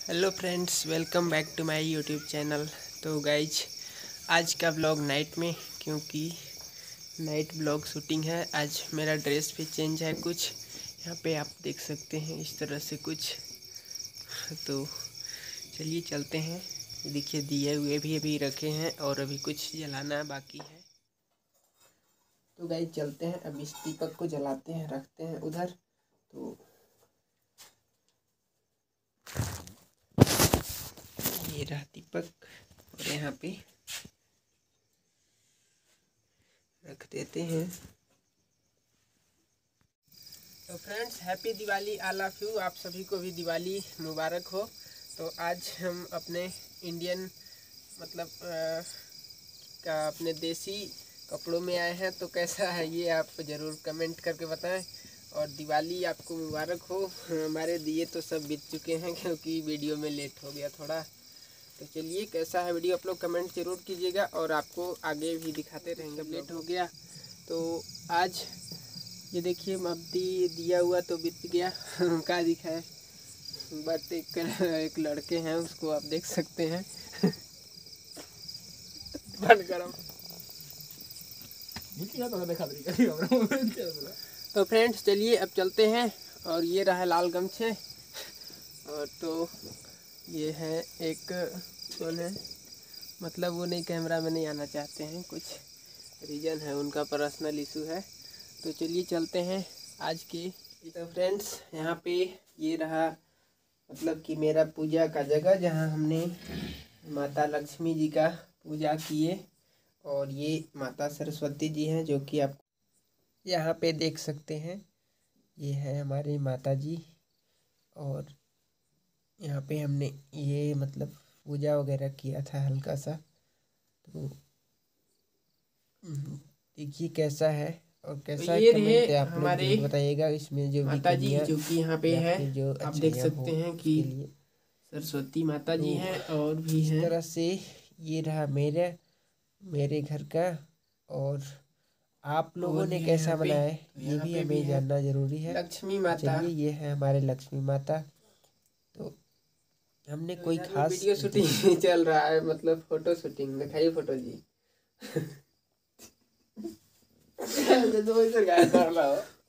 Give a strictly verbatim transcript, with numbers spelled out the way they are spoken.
Hello friends, welcome back to my YouTube channel. तो guys, आज का ब्लॉग नाइट में, क्योंकि नाइट ब्लॉग शूटिंग है। आज मेरा ड्रेस भी चेंज है कुछ, यहाँ पे आप देख सकते हैं इस तरह से कुछ। तो चलिए चलते हैं। देखिए, दिए हुए भी अभी रखे हैं और अभी कुछ जलाना बाकी है। तो गाइज चलते हैं, अब इस दीपक को जलाते हैं, रखते हैं उधर। तो ये रहा दीपक, और यहाँ पे रख देते हैं। तो friends, happy Diwali all of you. आप सभी को भी दिवाली मुबारक हो। तो आज हम अपने इंडियन मतलब आ, का अपने देसी कपड़ों में आए हैं। तो कैसा है ये आप ज़रूर कमेंट करके बताएं, और दिवाली आपको मुबारक हो। हमारे दिए तो सब बीत चुके हैं क्योंकि वीडियो में लेट हो गया थोड़ा। तो चलिए, कैसा है वीडियो आप लोग कमेंट जरूर कीजिएगा, और आपको आगे भी दिखाते रहेंगे। लेट हो गया तो आज ये देखिए, अभी दिया हुआ तो बीत गया। का दिखा है, बट एक एक लड़के हैं, उसको आप देख सकते हैं। बंद करो। तो फ्रेंड्स, चलिए अब चलते हैं। और ये रहा लाल गमछे, और तो ये है एक कौन है, मतलब वो नहीं, कैमरा में नहीं आना चाहते हैं, कुछ रीज़न है, उनका पर्सनल इशू है। तो चलिए चलते हैं आज के। तो फ्रेंड्स, यहाँ पे ये रहा मतलब कि मेरा पूजा का जगह, जहाँ हमने माता लक्ष्मी जी का पूजा किए। और ये माता सरस्वती जी हैं, जो कि आप यहाँ पे देख सकते हैं। ये है हमारी माता जी, और यहाँ पे हमने ये मतलब पूजा वगैरह किया था हल्का सा। तो देखिए कैसा है, और कैसा ये कमेंट रहे आप लोग हमारे जरूर बताइएगा। इसमें जो भी माता जी, कमियां जो कि यहाँ पे या है, फिर जो आप देख अच्छाइयाँ हो सकते हैं कि उसके लिए। सरस्वती माता जी तो हैं, और भी इस हैं। तरह से ये रहा मेरे मेरे घर का। और आप लोगों और ने भी है कैसा यहाँ पे, बनाया है, तो ये यहाँ भी पे भी हमें है जानना ज़रूरी है। लक्ष्मी तो माता। चलिए, ये है हमारे लक्ष्मी माता। तो हमने तो कोई इधर में खास वीडियो शूटिंग चल रहा है, मतलब फोटो शूटिंग। दिखाइए फोटो जी। तो इधर गायब कर रहा हो।